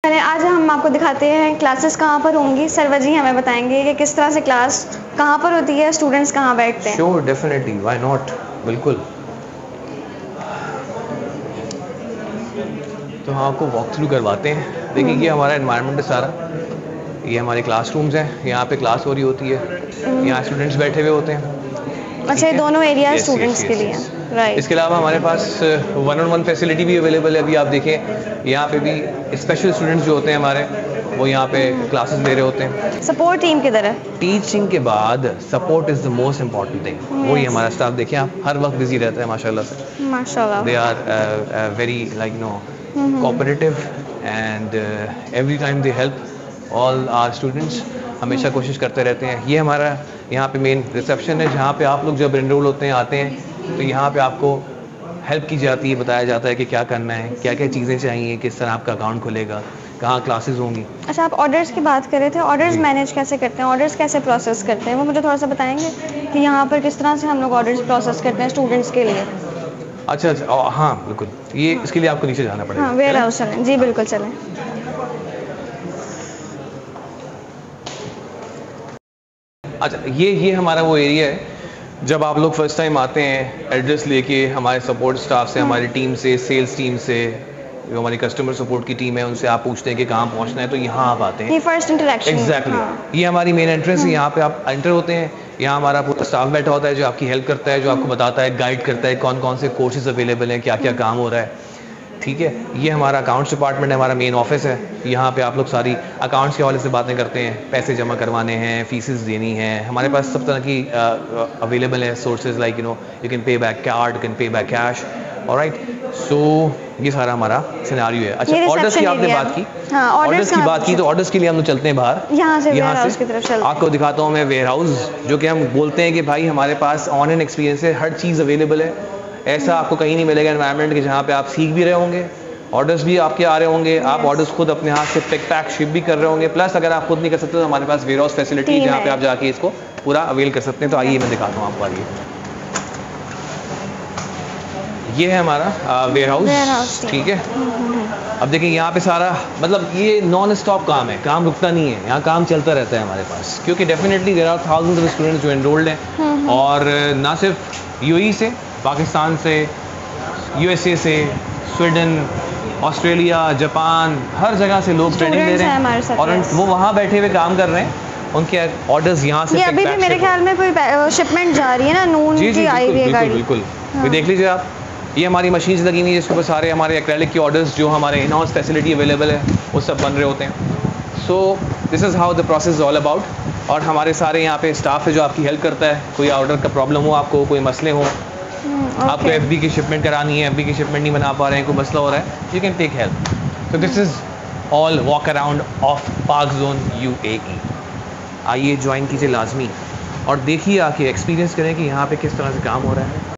चलिए आज हम आपको दिखाते हैं क्लासेस कहाँ पर होंगी। सर्वर जी हमें बताएंगे कि किस तरह से क्लास कहाँ पर होती है, स्टूडेंट्स कहाँ बैठते हैं। श्योर, डेफिनेटली, व्हाई नॉट, बिल्कुल। तो हम आपको वॉक थ्रू करवाते हैं। देखिए ये हमारा एनवायरनमेंट है सारा, ये हमारे क्लासरूम्स हैं, यहाँ पे क्लास हो रही होती है, यहाँ स्टूडेंट्स बैठे हुए होते हैं। अच्छा, ये दोनों एरिया स्टूडेंट्स के लिए, राइट। इसके अलावा हमारे पास 1-on-1 फैसिलिटी भी अवेलेबल है। अभी आप देखें यहाँ पे भी स्पेशल स्टूडेंट्स जो होते हैं हमारे, वो यहाँ पे क्लासेस ले रहे होते हैं। सपोर्ट टीम की तरह टीचिंग के बाद support is the most important thing. वही हमारा स्टाफ देखिए आप, हर वक्त बिजी रहता है माशाल्लाह से। माशाल्लाह, they are very like cooperative and every time they help all our students. हमेशा कोशिश करते रहते हैं। ये हमारा यहाँ पे मेन रिसेप्शन है, जहाँ पे आप लोग जब एनरोल होते हैं, आते हैं, तो यहाँ पे आपको हेल्प की जाती है, बताया जाता है कि क्या करना है, क्या क्या चीज़ें चाहिए, किस तरह आपका अकाउंट खुलेगा, कहाँ क्लासेस होंगी। अच्छा, आप ऑर्डर्स की बात कर रहे थे, ऑर्डर्स मैनेज कैसे करते हैं, ऑर्डर्स कैसे प्रोसेस करते हैं, वो मुझे थोड़ा सा बताएंगे कि यहाँ पर किस तरह से हम लोग ऑर्डर्स प्रोसेस करते हैं स्टूडेंट्स के लिए। अच्छा, हाँ बिल्कुल, ये इसके लिए आपको नीचे जाना पड़ेगा। हाँ, वेयर हाउस चलें जी, बिल्कुल चलें। अच्छा, ये हमारा वो एरिया है। जब आप लोग फर्स्ट टाइम आते हैं एड्रेस लेके, हमारे सपोर्ट स्टाफ से, हमारी टीम से, सेल्स टीम से, जो हमारी कस्टमर सपोर्ट की टीम है, उनसे आप पूछते हैं कि कहाँ पहुँचना है, तो यहाँ आप आते हैं। ये फर्स्ट इंटरेक्शन, एग्जैक्टली। ये हमारी मेन एंट्रेंस है, यहाँ पे आप एंटर होते हैं। यहाँ हमारा पूरा स्टाफ बैठा होता है जो आपकी हेल्प करता है, जो आपको बताता है, गाइड करता है कौन कौन से कोर्सेज अवेलेबल हैं, क्या क्या काम हो रहा है। ठीक है, ये हमारा अकाउंट्स डिपार्टमेंट है, हमारा मेन ऑफिस है। यहाँ पे आप लोग सारी अकाउंट्स के हवाले से बातें करते हैं, पैसे जमा करवाने हैं, फीसेस देनी है। हमारे पास सब तरह की अवेलेबल है sources, like you can pay back card, you can pay back cash, alright. So ये सारा हमारा सिनेरियो है। अच्छा, ऑर्डर्स की आपने बात की, ऑर्डर्स की बात की, तो ऑर्डर्स के लिए हम लोग चलते हैं बाहर, यहाँ से आपको दिखाता हूँ मैं वेयर हाउस, जो कि हम बोलते हैं कि भाई हमारे पास ऑन एंड एक्सपीरियंस है, हर चीज़ अवेलेबल है। ऐसा आपको कहीं नहीं मिलेगा एनवायरनमेंट के, जहाँ पे आप सीख भी रहे होंगे, ऑर्डर्स भी आपके आ रहे होंगे, आप ऑर्डर्स खुद अपने हाथ से पिक पैक शिप भी कर रहे होंगे। प्लस अगर आप खुद नहीं कर सकते तो हमारे पास वेयर हाउस फैसिलिटी है, जहाँ पे आप जाके इसको पूरा अवेल कर सकते हैं। तो आइए मैं दिखाता हूँ आपको। आइए, ये है हमारा वेयर हाउस, ठीक है। अब देखिए यहाँ पे सारा, मतलब ये नॉन स्टॉप काम है, काम रुकता नहीं है, यहाँ काम चलता रहता है हमारे पास, क्योंकि definitely there are thousands of students जो एनरोल्ड हैं, और ना सिर्फ यूएई से, पाकिस्तान से, यूएसए से, स्वीडन, ऑस्ट्रेलिया, जापान, हर जगह से लोग ट्रेनिंग ले रहे हैं, और वो वहाँ बैठे हुए काम कर रहे हैं। उनके ऑर्डर्स यहाँ से अभी भी मेरे ख्याल में कोई शिपमेंट जा रही है ना, नून की आई हुई है गाड़ी। बिल्कुल, ये देख लीजिए आप, ये हमारी मशीन्स लगी हुई है, जिसके ऊपर सारे हमारे एक्रेलिक के ऑर्डर्स, जो हमारे इन हाउस फैसिलिटी अवेलेबल है, वो सब बन रहे होते हैं। So this is how the process is all about. और हमारे सारे यहाँ पे स्टाफ है जो आपकी हेल्प करता है। कोई ऑर्डर का प्रॉब्लम हो, आपको कोई मसले हो, आपको एफबी की शिपमेंट करानी है, एफबी की शिपमेंट नहीं बना पा रहे हैं, कोई मसला हो रहा है, यू कैन टेक हेल्प। तो this is all walk around of park zone UAE। आइए ज्वाइन कीजिए लाजमी, और देखिए आके एक्सपीरियंस करें कि यहाँ पे किस तरह से काम हो रहा है।